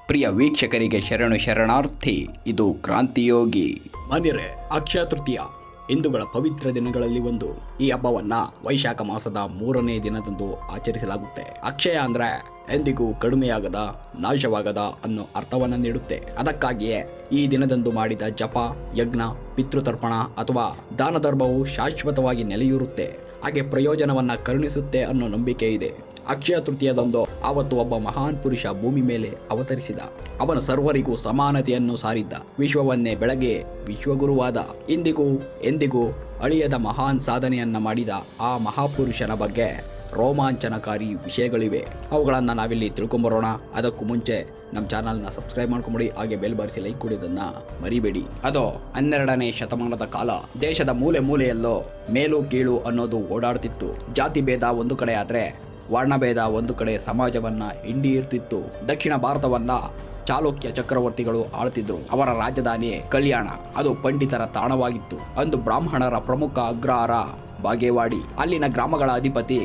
ಪ್ರಿಯ ವೀಕ್ಷಕರಿಗೆ ಶರಣು ಶರಣಾರ್ಥಿ. ಇದು ಕ್ರಾಂತಿಯೋಗಿ. ಮಾನ್ಯರೇ, ಅಕ್ಷಯ ತೃತೀಯ ಹಿಂದೂಗಳ ಪವಿತ್ರ ದಿನಗಳಲ್ಲಿ ಒಂದು. ಈ ಹಬ್ಬವನ್ನ ವೈಶಾಖ ಮಾಸದ 3ನೇ ದಿನದಂದು ಆಚರಿಸಲಾಗುತ್ತೆ. ಅಕ್ಷಯ ಅಂದ್ರೆ ಎಂದಿಗೂ ಕಡಿಮೆಯಾಗದ, ನಾಶವಾಗದ ಅನ್ನೋ ಅರ್ಥವನ್ನ ನೀಡುತ್ತೆ. ಅದಕ್ಕಾಗಿಯೇ ಈ ದಿನದಂದು ಮಾಡಿದ ಜಪ, ಯಜ್ಞ, ಪಿತೃತರ್ಪಣ ಅಥವಾ ದಾನ ಧರ್ಮವು ಶಾಶ್ವತವಾಗಿ ನೆಲೆಯೂರುತ್ತೆ, ಹಾಗೆ ಪ್ರಯೋಜನವನ್ನ ಕರುಣಿಸುತ್ತೆ ಅನ್ನೋ ನಂಬಿಕೆ ಇದೆ. ಅಕ್ಷಯ ತೃತೀಯದಂದು ಆವತ್ತು ಒಬ್ಬ ಮಹಾನ್ ಪುರುಷ ಭೂಮಿ ಮೇಲೆ ಅವತರಿಸಿದ. ಅವನು ಸರ್ವರಿಗೂ ಸಮಾನತೆಯನ್ನು ಸಾರಿದ್ದ, ವಿಶ್ವವನ್ನೇ ಬೆಳಗ್ಗೆ ವಿಶ್ವಗುರುವಾದ, ಇಂದಿಗೂ ಎಂದಿಗೂ ಅಳಿಯದ ಮಹಾನ್ ಸಾಧನೆಯನ್ನ ಮಾಡಿದ ಆ ಮಹಾಪುರುಷನ ಬಗ್ಗೆ ರೋಮಾಂಚನಕಾರಿ ವಿಷಯಗಳಿವೆ. ಅವುಗಳನ್ನು ನಾವಿಲ್ಲಿ ತಿಳ್ಕೊಂಬರೋಣ. ಅದಕ್ಕೂ ಮುಂಚೆ ನಮ್ಮ ಚಾನಲ್ನ ಸಬ್ಸ್ಕ್ರೈಬ್ ಮಾಡ್ಕೊಂಬಿಡಿ, ಹಾಗೆ ಬೆಲ್ ಬಾರಿಸಿ ಲೈಕ್ ಕೊಡೋದನ್ನ ಮರಿಬೇಡಿ. ಅದು 12ನೇ ಶತಮಾನದ ಕಾಲ. ದೇಶದ ಮೂಲೆ ಮೂಲೆಯಲ್ಲೋ ಮೇಲು ಕೀಳು ಅನ್ನೋದು ಓಡಾಡ್ತಿತ್ತು. ಜಾತಿ ಭೇದ ಒಂದು ಕಡೆ ಆದ್ರೆ ವರ್ಣಭೇದ ಒಂದು ಕಡೆ ಸಮಾಜವನ್ನ ಹಿಂಡಿ ಇರ್ತಿತ್ತು. ದಕ್ಷಿಣ ಭಾರತವನ್ನ ಚಾಲುಕ್ಯ ಚಕ್ರವರ್ತಿಗಳು ಆಳ್ತಿದ್ರು. ಅವರ ರಾಜಧಾನಿ ಕಲ್ಯಾಣ, ಅದು ಪಂಡಿತರ ತಾಣವಾಗಿತ್ತು. ಅಂದು ಬ್ರಾಹ್ಮಣರ ಪ್ರಮುಖ ಅಗ್ರಹಾರ ಬಾಗೇವಾಡಿ. ಅಲ್ಲಿನ ಗ್ರಾಮಗಳ ಅಧಿಪತಿ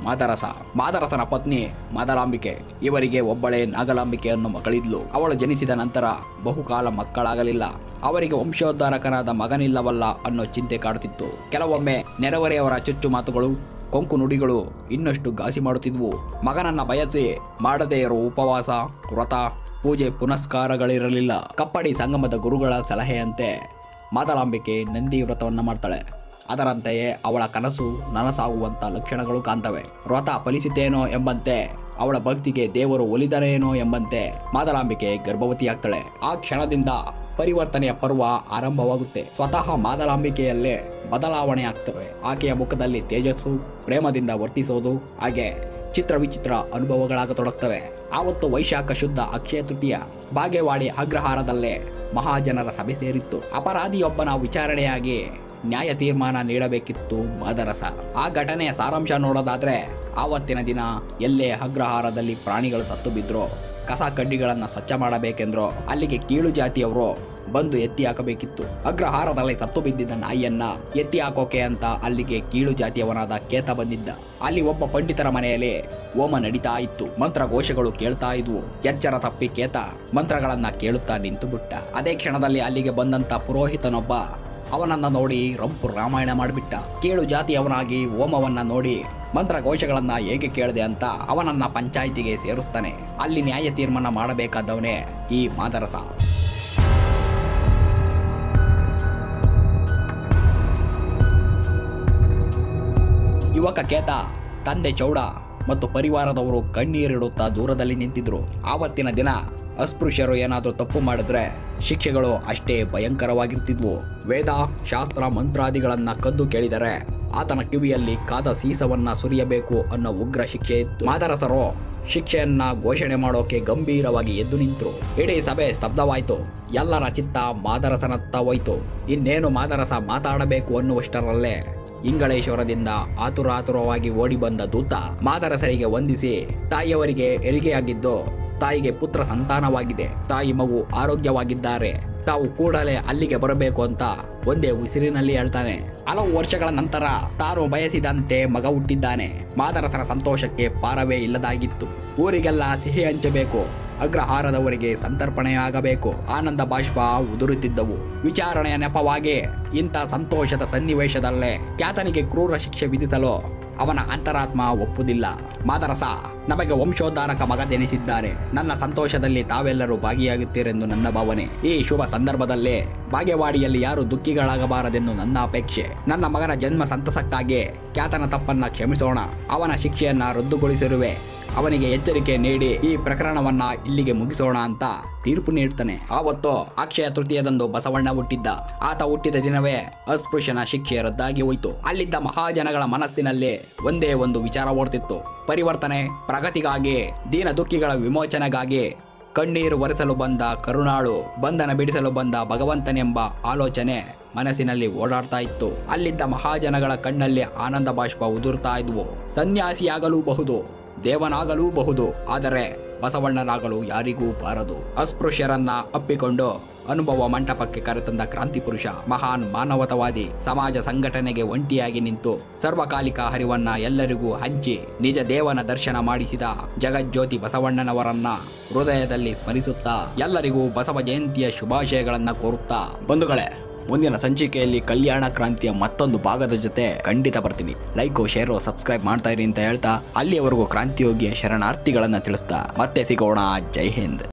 ಮಾದರಸನ ಪತ್ನಿ ಮಾದಲಾಂಬಿಕೆ. ಇವರಿಗೆ ಒಬ್ಬಳೇ ನಾಗಲಾಂಬಿಕೆ ಅನ್ನೋ ಮಗಳಿದ್ಲು. ಅವಳು ಜನಿಸಿದ ನಂತರ ಬಹುಕಾಲ ಮಕ್ಕಳಾಗಲಿಲ್ಲ. ಅವರಿಗೆ ವಂಶೋದ್ಧಾರಕನಾದ ಮಗನಿಲ್ಲವಲ್ಲ ಅನ್ನೋ ಚಿಂತೆ ಕಾಡುತ್ತಿತ್ತು. ಕೆಲವೊಮ್ಮೆ ನೆರೆಹೊರೆಯವರ ಚುಚ್ಚು ಮಾತುಗಳು, ಕೊಂಕು ನುಡಿಗಳು ಇನ್ನಷ್ಟು ಘಾಸಿ ಮಾಡುತ್ತಿದ್ವು. ಮಗನನ್ನ ಬಯಸಿ ಮಾಡದೇ ಇರೋ ಉಪವಾಸ, ವ್ರತ, ಪೂಜೆ ಪುನಸ್ಕಾರಗಳಿರಲಿಲ್ಲ. ಕಪ್ಪಡಿ ಸಂಗಮದ ಗುರುಗಳ ಸಲಹೆಯಂತೆ ಮಾದಲಾಂಬಿಕೆ ನಂದಿ ವ್ರತವನ್ನ ಮಾಡ್ತಾಳೆ. ಅದರಂತೆಯೇ ಅವಳ ಕನಸು ನನಸಾಗುವಂತ ಲಕ್ಷಣಗಳು ಕಾಣ್ತವೆ. ವ್ರತ ಫಲಿಸಿತೇನೋ ಎಂಬಂತೆ, ಅವಳ ಭಕ್ತಿಗೆ ದೇವರು ಒಲಿದರೇನೋ ಎಂಬಂತೆ ಮಾದಲಾಂಬಿಕೆ ಗರ್ಭವತಿಯಾಗ್ತಾಳೆ. ಆ ಕ್ಷಣದಿಂದ ಪರಿವರ್ತನೆಯ ಪರ್ವ ಆರಂಭವಾಗುತ್ತೆ. ಸ್ವತಃ ಮಾದಲಾಂಬಿಕೆಯಲ್ಲೇ ಬದಲಾವಣೆ ಆಗ್ತವೆ. ಆಕೆಯ ಮುಖದಲ್ಲಿ ತೇಜಸ್ಸು, ಪ್ರೇಮದಿಂದ ವರ್ತಿಸೋದು, ಹಾಗೆ ಚಿತ್ರ ವಿಚಿತ್ರ ಅನುಭವಗಳಾಗತೊಡಗ್ತವೆ. ಆವತ್ತು ವೈಶಾಖ ಶುದ್ಧ ಅಕ್ಷಯ ತೃತೀಯ. ಬಾಗೇವಾಡಿ ಅಗ್ರಹಾರದಲ್ಲೇ ಮಹಾಜನರ ಸಭೆ ಸೇರಿತ್ತು. ಅಪರಾಧಿಯೊಬ್ಬನ ವಿಚಾರಣೆಯಾಗಿ ನ್ಯಾಯ ತೀರ್ಮಾನ ನೀಡಬೇಕಿತ್ತು ಮಾದರಸ. ಆ ಘಟನೆಯ ಸಾರಾಂಶ ನೋಡೋದಾದ್ರೆ, ಆವತ್ತಿನ ದಿನ ಎಲ್ಲೇ ಅಗ್ರಹಾರದಲ್ಲಿ ಪ್ರಾಣಿಗಳು ಸತ್ತು ಬಿದ್ರೋ ಕಸ ಕಡ್ಡಿಗಳನ್ನು ಸ್ವಚ್ಛ ಮಾಡಬೇಕೆಂದ್ರೋ ಅಲ್ಲಿಗೆ ಕೀಳು ಜಾತಿಯವರು ಬಂದು ಎತ್ತಿ ಹಾಕಬೇಕಿತ್ತು. ಅಗ್ರಹಾರದಲ್ಲಿ ಸತ್ತು ಬಿದ್ದಿದ್ದ ನಾಯಿಯನ್ನ ಎತ್ತಿ ಹಾಕೋಕೆ ಅಂತ ಅಲ್ಲಿಗೆ ಕೀಳು ಜಾತಿಯವನಾದ ಕೇತ ಬಂದಿದ್ದ. ಅಲ್ಲಿ ಒಬ್ಬ ಪಂಡಿತರ ಮನೆಯಲ್ಲಿ ಹೋಮ ನಡೀತಾ ಇತ್ತು. ಮಂತ್ರ ಘೋಷಗಳು ಕೇಳ್ತಾ ಇದ್ವು. ಎಚ್ಚರ ತಪ್ಪಿ ಕೇತ ಮಂತ್ರಗಳನ್ನ ಕೇಳುತ್ತಾ ನಿಂತು ಬಿಟ್ಟ. ಅದೇ ಕ್ಷಣದಲ್ಲಿ ಅಲ್ಲಿಗೆ ಬಂದಂತ ಪುರೋಹಿತನೊಬ್ಬ ಅವನನ್ನ ನೋಡಿ ರಂಪು ರಾಮಾಯಣ ಮಾಡಿಬಿಟ್ಟ. ಕೀಳು ಜಾತಿಯವನಾಗಿ ಹೋಮವನ್ನ ನೋಡಿ ಮಂತ್ರಘೋಷಗಳನ್ನ ಹೇಗೆ ಕೇಳಿದೆ ಅಂತ ಅವನನ್ನ ಪಂಚಾಯಿತಿಗೆ ಸೇರಿಸ್ತಾನೆ. ಅಲ್ಲಿ ನ್ಯಾಯ ತೀರ್ಮಾನ ಮಾಡಬೇಕಾದವನೇ ಈ ಮಾದರಸ. ಯುವಕ ಕೇತ, ತಂದೆ ಚೌಡ ಮತ್ತು ಪರಿವಾರದವರು ಕಣ್ಣೀರಿಡುತ್ತಾ ದೂರದಲ್ಲಿ ನಿಂತಿದ್ರು. ಆವತ್ತಿನ ದಿನ ಅಸ್ಪೃಶ್ಯರು ಏನಾದರೂ ತಪ್ಪು ಮಾಡಿದ್ರೆ ಶಿಕ್ಷೆಗಳು ಅಷ್ಟೇ ಭಯಂಕರವಾಗಿರ್ತಿದ್ವು. ವೇದ, ಶಾಸ್ತ್ರ, ಮಂತ್ರಾದಿಗಳನ್ನ ಕದ್ದು ಕೇಳಿದರೆ ಆತನ ಕಿವಿಯಲ್ಲಿ ಕಾದ ಸೀಸವನ್ನ ಸುರಿಯಬೇಕು ಅನ್ನೋ ಉಗ್ರ ಶಿಕ್ಷೆ ಇತ್ತು. ಮಾದರಸರು ಶಿಕ್ಷೆಯನ್ನ ಘೋಷಣೆ ಮಾಡೋಕೆ ಗಂಭೀರವಾಗಿ ಎದ್ದು ನಿಂತರು. ಇಡೀ ಸಭೆ ಸ್ತಬ್ಧವಾಯಿತು. ಎಲ್ಲರ ಚಿತ್ತ ಮಾದರಸನತ್ತ ಹೋಯ್ತು. ಇನ್ನೇನು ಮಾದರಸ ಮಾತಾಡಬೇಕು ಅನ್ನುವಷ್ಟರಲ್ಲೇ ಇಂಗಳೇಶ್ವರದಿಂದ ಆತುರಾತುರವಾಗಿ ಓಡಿ ಬಂದ ದೂತ ಮಾದರಸರಿಗೆ ವಂದಿಸಿ, ತಾಯಿಯವರಿಗೆ ಹೆರಿಗೆಯಾಗಿದ್ದು ತಾಯಿಗೆ ಪುತ್ರ ಸಂತಾನವಾಗಿದೆ, ತಾಯಿ ಮಗು ಆರೋಗ್ಯವಾಗಿದ್ದಾರೆ, ತಾವು ಕೂಡಲೇ ಅಲ್ಲಿಗೆ ಬರಬೇಕು ಅಂತ ಒಂದೇ ಉಸಿರಿನಲ್ಲಿ ಹೇಳ್ತಾನೆ. ಹಲವು ವರ್ಷಗಳ ನಂತರ ತಾನು ಬಯಸಿದಂತೆ ಮಗ ಹುಟ್ಟಿದ್ದಾನೆ. ಮಾದರಸನ ಸಂತೋಷಕ್ಕೆ ಪಾರವೇ ಇಲ್ಲದಾಗಿತ್ತು. ಊರಿಗೆಲ್ಲ ಸಿಹಿ ಹಂಚಬೇಕು, ಅಗ್ರಹಾರದವರಿಗೆ ಸಂತರ್ಪಣೆಯಾಗಬೇಕು. ಆನಂದ ಬಾಷ್ಪ ಉದುರುತ್ತಿದ್ದವು. ವಿಚಾರಣೆಯ ನೆಪವಾಗಿ ಇಂಥ ಸಂತೋಷದ ಸನ್ನಿವೇಶದಲ್ಲೇ ಖ್ಯಾತನಿಗೆ ಕ್ರೂರ ಶಿಕ್ಷೆ ವಿಧಿಸಲು ಅವನ ಅಂತರಾತ್ಮ ಒಪ್ಪುವುದಿಲ್ಲ. ಮಾದರಸ, ನಮಗೆ ವಂಶೋದ್ಧಾರಕ ಮಗ ಜನಿಸಿದ್ದಾನೆ. ನನ್ನ ಸಂತೋಷದಲ್ಲಿ ತಾವೆಲ್ಲರೂ ಭಾಗಿಯಾಗುತ್ತೀರೆಂದು ನನ್ನ ಭಾವನೆ. ಈ ಶುಭ ಸಂದರ್ಭದಲ್ಲೇ ಬಾಗೇವಾಡಿಯಲ್ಲಿ ಯಾರು ದುಃಖಿಗಳಾಗಬಾರದೆಂದು ನನ್ನ ಅಪೇಕ್ಷೆ. ನನ್ನ ಮಗನ ಜನ್ಮ ಸಂತಸಕ್ಕಾಗಿ ಖ್ಯಾತನ ತಪ್ಪನ್ನ ಕ್ಷಮಿಸೋಣ. ಅವನ ಶಿಕ್ಷೆಯನ್ನ ರದ್ದುಗೊಳಿಸಿರುವೆ. ಅವನಿಗೆ ಎಚ್ಚರಿಕೆ ನೀಡಿ ಈ ಪ್ರಕರಣವನ್ನ ಇಲ್ಲಿಗೆ ಮುಗಿಸೋಣ ಅಂತ ತೀರ್ಪು ನೀಡ್ತಾನೆ. ಆವತ್ತು ಅಕ್ಷಯ ತೃತೀಯದಂದು ಬಸವಣ್ಣ ಹುಟ್ಟಿದ್ದ. ಆತ ಹುಟ್ಟಿದ ದಿನವೇ ಅಸ್ಪೃಶ್ಯನ ಶಿಕ್ಷೆ ರದ್ದಾಗಿ ಹೋಯಿತು. ಅಲ್ಲಿದ್ದ ಮಹಾಜನಗಳ ಮನಸ್ಸಿನಲ್ಲಿ ಒಂದೇ ಒಂದು ವಿಚಾರ ಓಡ್ತಿತ್ತು: ಪರಿವರ್ತನೆ, ಪ್ರಗತಿಗಾಗಿ, ದೀನ ದುಃಖಿಗಳ ವಿಮೋಚನೆಗಾಗಿ. ಕಣ್ಣೀರು ಒರೆಸಲು ಬಂದ ಕರುಣಾಳು, ಬಂಧನ ಬಿಡಿಸಲು ಬಂದ ಭಗವಂತನೆಂಬ ಆಲೋಚನೆ ಮನಸ್ಸಿನಲ್ಲಿ ಓಡಾಡ್ತಾ ಇತ್ತು. ಅಲ್ಲಿದ್ದ ಮಹಾಜನಗಳ ಕಣ್ಣಲ್ಲಿ ಆನಂದ ಬಾಷ್ಪ ಉದುರ್ತಾ ಇದ್ವು. ಸನ್ಯಾಸಿಯಾಗಲೂಬಹುದು, ದೇವನಾಗಲೂಬಹುದು, ಆದರೆ ಬಸವಣ್ಣನಾಗಲು ಯಾರಿಗೂ ಬಾರದು. ಅಸ್ಪೃಶ್ಯರನ್ನ ಅಪ್ಪಿಕೊಂಡು ಅನುಭವ ಮಂಟಪಕ್ಕೆ ಕರೆತಂದ ಕ್ರಾಂತಿ ಪುರುಷ, ಮಹಾನ್ ಮಾನವತಾವಾದಿ, ಸಮಾಜ ಸಂಘಟನೆಗೆ ಒಂಟಿಯಾಗಿ ನಿಂತು ಸರ್ವಕಾಲಿಕ ಹರಿವನ್ನ ಎಲ್ಲರಿಗೂ ಹಂಚಿ ನಿಜ ದೇವನ ದರ್ಶನ ಮಾಡಿಸಿದ ಜಗಜ್ಯೋತಿ ಬಸವಣ್ಣನವರನ್ನ ಹೃದಯದಲ್ಲಿ ಸ್ಮರಿಸುತ್ತಾ ಎಲ್ಲರಿಗೂ ಬಸವ ಜಯಂತಿಯ ಶುಭಾಶಯಗಳನ್ನ ಕೋರುತ್ತಾ, ಬಂಧುಗಳೇ, ಮುಂದಿನ ಸಂಚಿಕೆಯಲ್ಲಿ ಕಲ್ಯಾಣ ಕ್ರಾಂತಿಯ ಮತ್ತೊಂದು ಭಾಗದ ಜೊತೆ ಖಂಡಿತ ಬರ್ತೀನಿ. ಲೈಕ್, ಶೇರ್, ಸಬ್ಸ್ಕ್ರೈಬ್ ಮಾಡ್ತಾ ಇರಿ ಅಂತ ಹೇಳ್ತಾ ಅಲ್ಲಿಯವರೆಗೂ ಕ್ರಾಂತಿಯೋಗಿಯ ಶರಣಾರ್ಥಿಗಳನ್ನ ತಿಳಿಸ್ತಾ ಮತ್ತೆ ಸಿಗೋಣ. ಜೈ ಹಿಂದ್.